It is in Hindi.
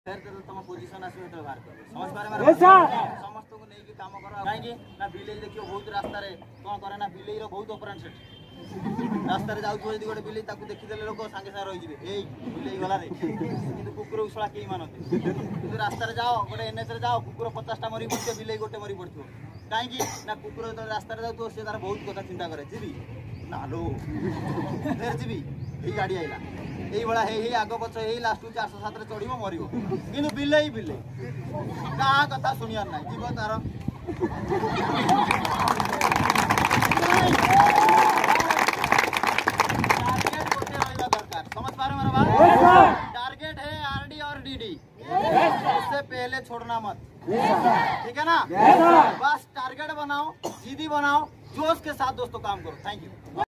तुम पोजिशन आस बाहर कर समझ पारे समस्त को नहीं काम कर कहीं ना बिले देखियो बहुत रास्ता रे कौन करे ना बिले बहुत अपराध से रास्ता रे जाऊ गोटे बिले देखीदे लोक सागे सागे रही ए बिले गला रे कि कुकुर उछला कई मानते कि रास्ता जाओ गोटे एनएच रे जाओ कुकुर 50टा मरी पड़े बिले गोटे मरी पड़ो कहीं ना कुकुर जो रास्ता जाऊ सी तार बहुत कथा चिंता करे जी नालो फेर जी ये गाड़ी आईला ये आग पछ ये लास्ट 407 चढ़ मर कि बिले बिले क्या कथा शुणियार ना जीव तार टारगेट गोटे रहा दरकार समझ पा रहे मेरा बात टारगेट है आरडी और डीडी उससे पहले छोड़ना मत ठीक है ना बस टारगेट बनाओ जिद्दी बनाओ जोश के साथ दोस्तों काम करो थैंक यू।